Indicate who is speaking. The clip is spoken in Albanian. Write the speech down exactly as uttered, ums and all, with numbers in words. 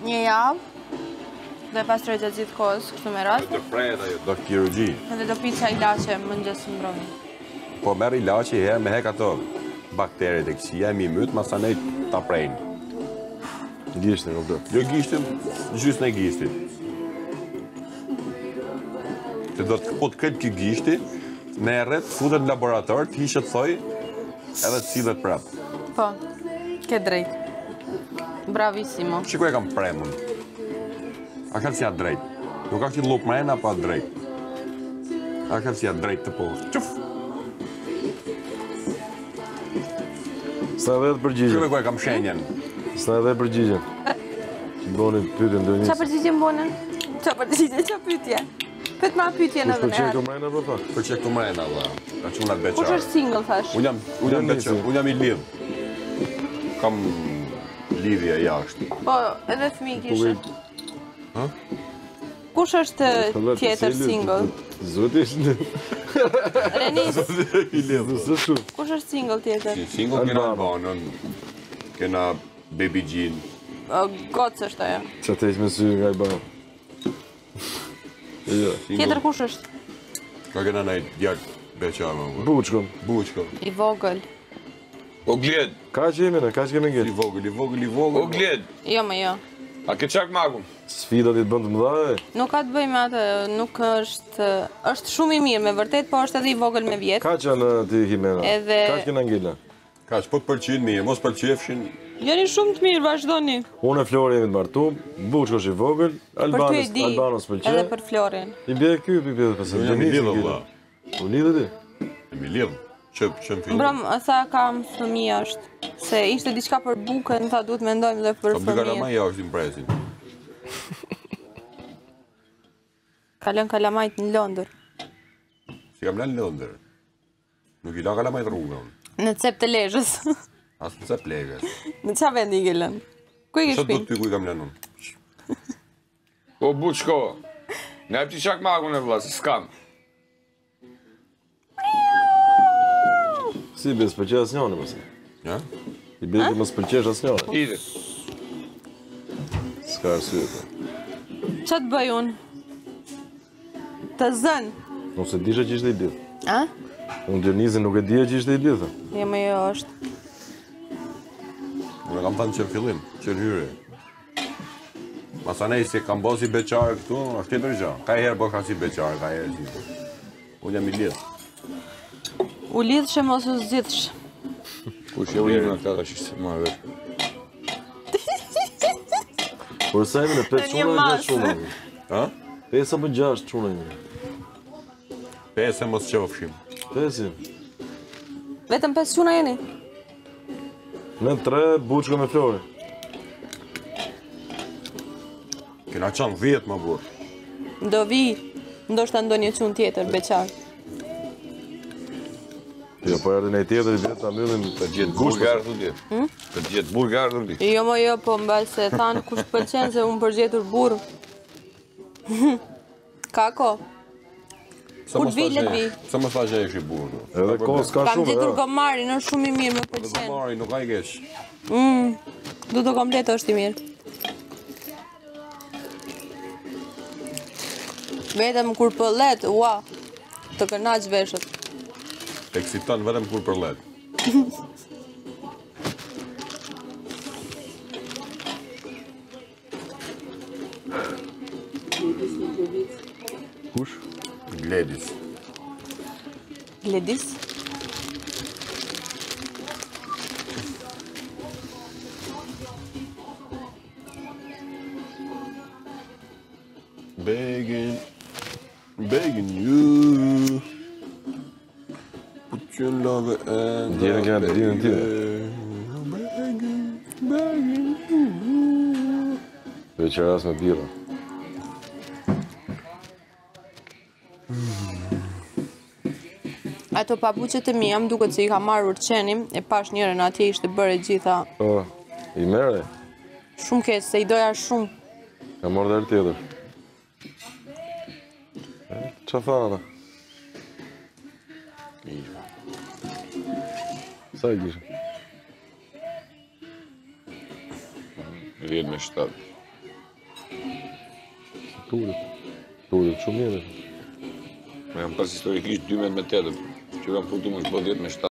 Speaker 1: Një javë, do e pastroj gjatë gjithë kohës, kështu me rast.
Speaker 2: Do prejet ajo, do kirurgji.
Speaker 1: Edhe do pi ca ilaçe mëngjes mbrëmje.
Speaker 2: Po merr ilaçe herë me hek ato bakteret e këqija, mi myt, masanej ta prejnë.
Speaker 3: Gishtin, kuptoj.
Speaker 2: Jo gishtin, gjysën e gishtit. Se do të po të ketë ky gishti, merret, futet në laborator, të hishet thoj, edhe të sillet prapë.
Speaker 1: Po, ke drejt. Bravissimo.
Speaker 2: Shikoj e kam premun. A ka si ja drejt. Nuk ka që lup mrena, pa drejt. A ka si ja drejt të po. Quf!
Speaker 3: Sa edhe të përgjigjen.
Speaker 2: Shikoj ku e kam shenjen.
Speaker 3: Sa edhe përgjigjen. Që bonin pyetjen do njësë.
Speaker 1: Qa përgjigjen bonin? Qa përgjigjen, qa pyetje? Pyet ma pyetje në
Speaker 3: Kush
Speaker 1: dhe
Speaker 3: përqe
Speaker 1: në
Speaker 3: këto mrejna për fa?
Speaker 2: Për që këtu mrena, dhe. Ka që unat beqar.
Speaker 1: Kush është single, thash?
Speaker 2: Unë jam, unë jam beqar, unë jam i lidh. Kam lidhje jashtë.
Speaker 1: Po, edhe fëmi kishe.
Speaker 2: Ha?
Speaker 1: Kush është tjetër single?
Speaker 3: Zoti është në...
Speaker 1: Renis,
Speaker 2: I lidh.
Speaker 3: Nësë shumë.
Speaker 1: kush është single tjetër?
Speaker 2: Si single kena Albanën, kena Baby Jean.
Speaker 1: Gocë është ajo.
Speaker 3: Qa të ishë me sy nga i banë. Jo.
Speaker 1: Tjetër kush është?
Speaker 2: Ka kena najt djak beqar, më vërë.
Speaker 3: Buçkon.
Speaker 2: Buqko.
Speaker 1: I vogël.
Speaker 4: O Gled,
Speaker 3: Ka që jemi në, ka që kemi
Speaker 2: I
Speaker 3: ngellë.
Speaker 2: vogël, i vogël, i vogël.
Speaker 4: o Gled,
Speaker 1: Jo, më jo.
Speaker 4: a ke qak magun?
Speaker 3: Sfidat i të bënd të mëdha e.
Speaker 1: Nuk ka të bëj me atë, nuk është... është shumë i mirë, me vërtet, po është edhe i vogël me vjetë.
Speaker 3: Ka që në ti Himena.
Speaker 1: Edhe-
Speaker 3: Ka që kena ngella.
Speaker 2: Ka që po të përqin mirë, mos përqefshin.
Speaker 1: Jeni shumë të mirë, vazhdoni.
Speaker 3: Unë e Flori jemi të martum, Buçko është i vogël,
Speaker 1: Për ty e
Speaker 3: Albanos,
Speaker 1: di,
Speaker 3: Albanos pëlqe.
Speaker 1: edhe për Florin.
Speaker 3: I bje ky, i bje dhe pëse.
Speaker 2: Unë jam i lidhë, vëlla.
Speaker 3: U lidhë ti?
Speaker 2: Jam i lidhë. Që, që më fillim.
Speaker 1: Bram, sa kam fëmija është, se ishte diçka për bukën, tha duhet me ndojmë dhe për
Speaker 2: Po bëj kalamaj
Speaker 1: fëmijë.
Speaker 2: ja është impresin.
Speaker 1: Kalon kalamajt në Londër.
Speaker 2: Si kam lanë Londër. Nuk i la kalamajt rrugën.
Speaker 1: Në cep të lejës.
Speaker 2: Asë nëse plegës.
Speaker 1: Në qa vendi i ke lënë? Ku i ke
Speaker 2: Që do
Speaker 1: shpinë?
Speaker 2: ty ku i kam lanë unë?
Speaker 4: O Buçko, ne e ti qak magun e vla, se s'kam.
Speaker 3: Si bje s'pëlqe as njënë, mëse.
Speaker 2: Ja?
Speaker 3: I bje ti më s'pëlqesh as njënë.
Speaker 4: Ide.
Speaker 3: S'ka arsye.
Speaker 1: Qa të bëj unë? Të zënë.
Speaker 3: Unë se disha që ishte i lidhë.
Speaker 1: A?
Speaker 3: Unë Dionizin nuk e dija që ishte i lidhë.
Speaker 1: Jo, më jo është.
Speaker 2: Unë kam thënë që në fillim, që në hyre. Masanej se kam bo si beqarë këtu, është tjetër gjë. Ka herë bo ka si beqarë, ka herë si. Unë jam i lidhë.
Speaker 1: U lidhëshe mos u zgjidhsh.
Speaker 4: Kush e ujnë nga këta që se marrë vesh.
Speaker 3: Por sa jemi në
Speaker 1: Në
Speaker 3: pesë
Speaker 1: një
Speaker 3: çuna e
Speaker 1: masë.
Speaker 3: gjashtë çuna.
Speaker 2: Ha?
Speaker 3: Pesë apo gjashtë çuna jemi.
Speaker 2: Pesë mos qofshim.
Speaker 3: Pesë.
Speaker 1: Vetëm pesë quna jeni?
Speaker 3: Në tre, Buçko me Flori.
Speaker 2: Kena qanë dhjetë më burë.
Speaker 1: Do vi, ndoshta ndonjë qunë tjetër, beqar.
Speaker 3: Jo, po erdhi në i tjetër i vjetë, ta mbyllim
Speaker 4: Për gjithë burgar të di. Për gjithë burgar të di.
Speaker 1: Jo, më jo, po mbas se thanë kush pëlqen se unë përgjetur burë. Kako?
Speaker 2: Sa
Speaker 1: Kur
Speaker 2: mos
Speaker 1: vi,
Speaker 2: tha
Speaker 1: let
Speaker 2: që-
Speaker 1: vi.
Speaker 2: Sa mos tha që ishi burë.
Speaker 3: Edhe kohë s'ka
Speaker 1: Kam
Speaker 3: shumë.
Speaker 1: gjetur
Speaker 3: ja.
Speaker 1: gomarin, është shumë i mirë, më pëlqen.
Speaker 2: Mari, nuk ka i kesh.
Speaker 1: Mm, du të komplet është i mirë. Vetëm kur pëllet, ua, të kënaq veshët.
Speaker 2: Eksiton vetëm kur për let.
Speaker 3: Kush?
Speaker 2: Gledis.
Speaker 1: Gledis?
Speaker 2: Begging, begging you. Put your love and
Speaker 3: Djerën kena të dinën tine.
Speaker 2: Begging, begging you.
Speaker 3: Veqeras me bira.
Speaker 1: Ato papuqet e mia, më duket se i ka marrur qenim, e pash njërën atje ishte bërë gjitha
Speaker 3: O, i mere.
Speaker 1: shumë keq, se i doja shumë.
Speaker 3: Ka marrë dhe herë tjetër. E, Qa tha ata? Sa i kisha?
Speaker 4: Rjedh me shtatë.
Speaker 3: turit. Turit shumë mirë.
Speaker 4: Me jam pas historikisht dymbet me tetër, që kam futur më shpo dhjetë me shtatë.